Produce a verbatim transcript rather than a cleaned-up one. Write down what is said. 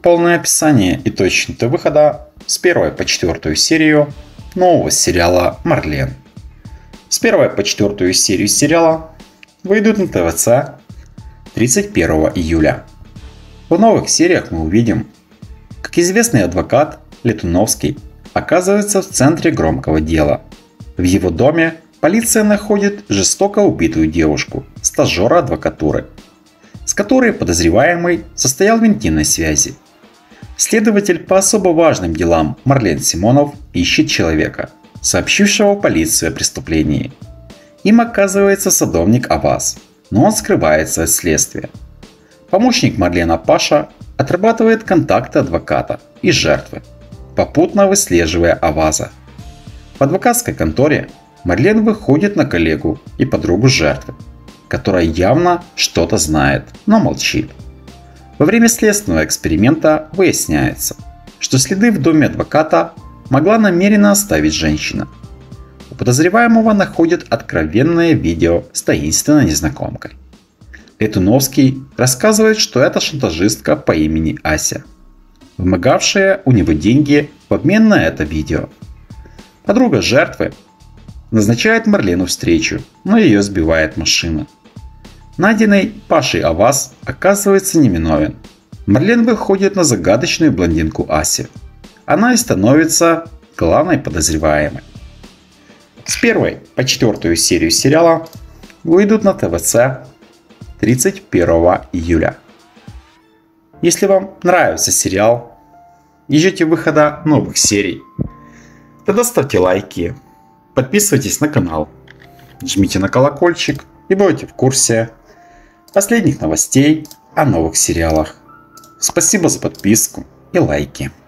Полное описание и точная дата выхода с первой по четвёртую серию нового сериала «Марлен». С первой по четвёртую серию сериала выйдут на тэ вэ цэ тридцать первого июля. В новых сериях мы увидим, как известный адвокат Летуновский оказывается в центре громкого дела. В его доме полиция находит жестоко убитую девушку, стажера адвокатуры, с которой подозреваемый состоял в интимной связи. Следователь по особо важным делам Марлен Симонов ищет человека, сообщившего полиции о преступлении. Им оказывается садовник Аваз, но он скрывается от следствия. Помощник Марлена Паша отрабатывает контакты адвоката и жертвы, попутно выслеживая Аваза. В адвокатской конторе Марлен выходит на коллегу и подругу жертвы, которая явно что-то знает, но молчит. Во время следственного эксперимента выясняется, что следы в доме адвоката могла намеренно оставить женщина. У подозреваемого находят откровенное видео с таинственной незнакомкой. Летуновский рассказывает, что это шантажистка по имени Ася, вымогавшая у него деньги в обмен на это видео. Подруга жертвы назначает Марлену встречу, но ее сбивает машина. Найденный Пашей Аваз оказывается невиновен. Марлен выходит на загадочную блондинку Асю. Она и становится главной подозреваемой. С первой по четвёртую серию сериала выйдут на тэ вэ цэ тридцать первого июля. Если вам нравится сериал и ждете выхода новых серий, тогда ставьте лайки, подписывайтесь на канал, жмите на колокольчик и будете в курсе последних новостей о новых сериалах. Спасибо за подписку и лайки.